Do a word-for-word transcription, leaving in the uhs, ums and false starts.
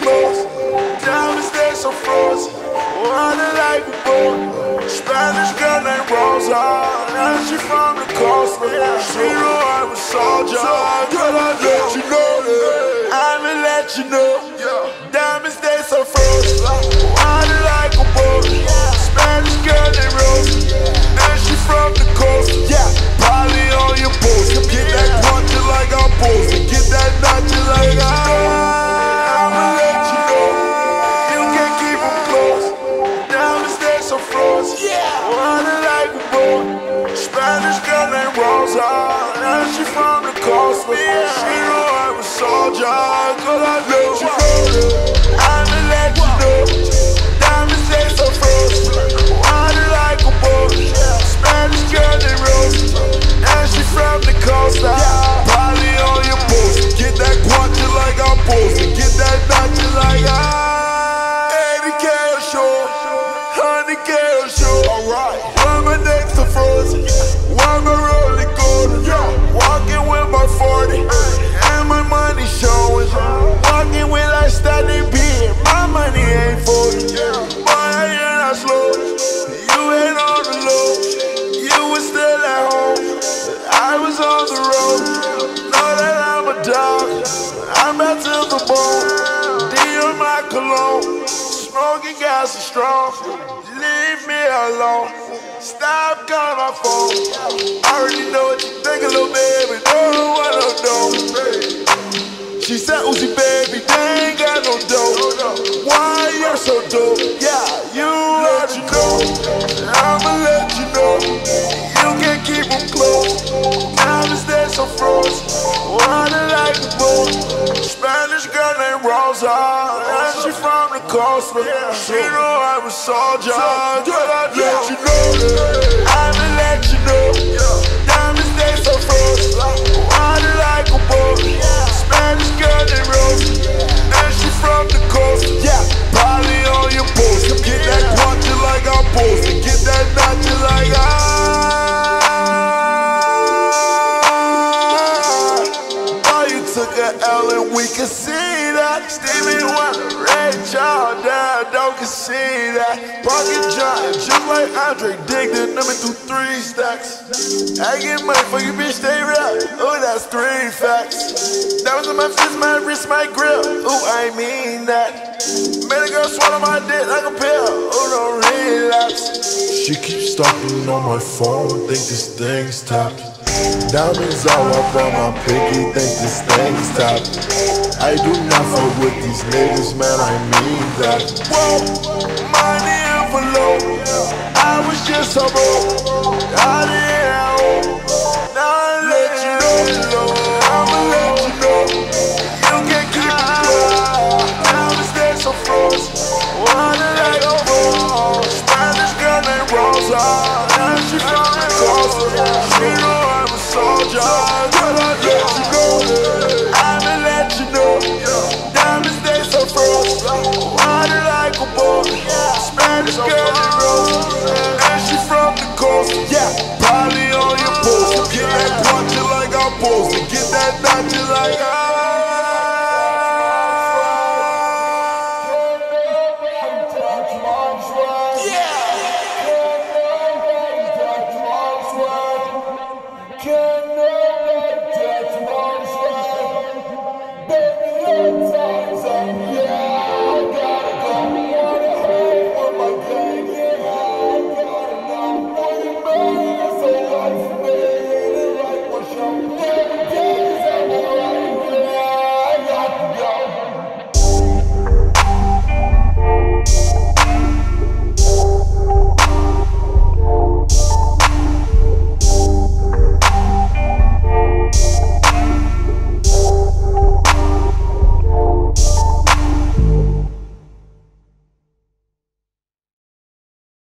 clothes. Diamonds, they so frozen. Water like a boat. Spanish girl named Rosa, and she from the coast. She know I'm a soldier. Girl, I let you know that. I'ma let you know. Diamonds, they so frozen. Water like a boat. Spanish girl named Rosa, and she from the coast. Yeah, probably on your post. Get that punch like I'm posting. Get that notch like I'm. I'ma let you know. You can't keep them close. Diamonds, they so frozen. Water like a boat. Spanish girl named Rosa, and she from the coast. She know I'm a soldier. Cause I let you know. I'ma let you know. Diamonds, they so frozen. Water like a boat. Spanish girl named Rosa, and she from the coast. Probably on your post. Get that quantity like I'm posting. Get that notch like I'm. eighty K a show, one hundred K a show. Alright. Why my next to frozen? Why my rolling golden? Walking with my forty, and my money showing. Walking with like standing being. My money ain't forty. Boy, I ain't not slow. You ain't on the low. You was still at home. I was on the road. Know that I'm a dog. I'm back to the bone. Deal my cologne. Smoking gas is strong. Leave me alone. Stop calling my phone. I already know what you think, little baby. Don't know what I know. She said, Uzi, baby, they ain't got no dough. Why you're so dope? Yeah, you let you know. I'ma let you know. You can't keep them close. Diamonds, they so frozen. Water like a boat. Spanish girl named Rosa, and she from the coast. She know I'm a soldier. Girl, I let you know. I'ma let you know. Diamonds, they so frozen. Water like a boat. Spanish girl named Rosa, and she from the coast. Yeah, probably on your post. Get that quantity like I'm posting. Get that notch like I'm. Oh, you took a L and we can see that. Stevie Wonder, Ray Charles, down, don't can see that. Pocket giant, just like Andre, dig the number through three stacks. I get money for you, bitch, stay real. Oh, that's three facts. That was in my fist, my wrist, my grip. Ooh, I mean that. Made a girl swallow my dick like a pill. Oh, don't relapse. She keeps stalking on my phone, think this thing's tapped. Diamonds all up on my pinky, think this thing's tapped. I do not fuck with these niggas, man, I mean that. Whoa, money envelope. I was just a broke. I didn't have hope. Now I let you know. I'ma let you know. You can't keep it close. Diamonds, they so frozen. Water like a boat. Spanish girl named Rosa, and she from the coast. She know I'm a soldier. Girl, I let you know. I'ma let you know. Diamonds, they so frozen. Water like a boat. Spanish girl named Rosa, and she from the coast. Yeah, probably on your post. Get that quantity like I'm posting. Get that notch like I'm. Yeah.